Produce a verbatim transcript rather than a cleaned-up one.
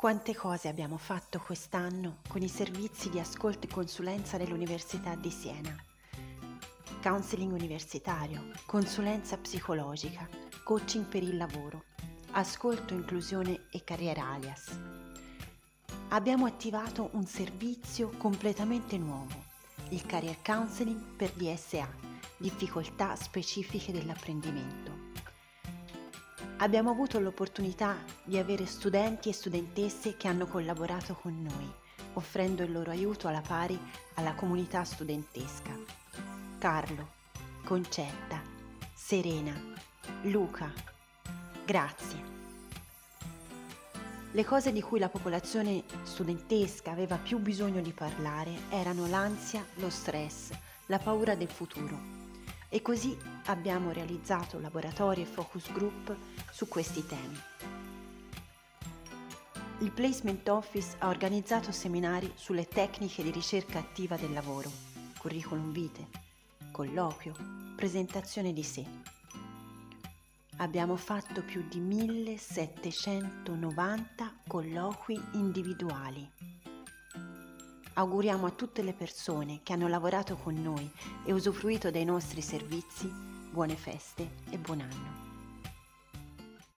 Quante cose abbiamo fatto quest'anno con i servizi di ascolto e consulenza dell'Università di Siena. Counseling universitario, consulenza psicologica, coaching per il lavoro, ascolto, inclusione e carriera alias. Abbiamo attivato un servizio completamente nuovo, il Career Counseling per D S A, difficoltà specifiche dell'apprendimento. Abbiamo avuto l'opportunità di avere studenti e studentesse che hanno collaborato con noi, offrendo il loro aiuto alla pari alla comunità studentesca. Carlo, Concetta, Serena, Luca, grazie. Le cose di cui la popolazione studentesca aveva più bisogno di parlare erano l'ansia, lo stress, la paura del futuro. E così abbiamo realizzato laboratori e focus group su questi temi. Il Placement Office ha organizzato seminari sulle tecniche di ricerca attiva del lavoro, curriculum vitae, colloquio, presentazione di sé. Abbiamo fatto più di millesettecentonovanta colloqui individuali. Auguriamo a tutte le persone che hanno lavorato con noi e usufruito dei nostri servizi buone feste e buon anno.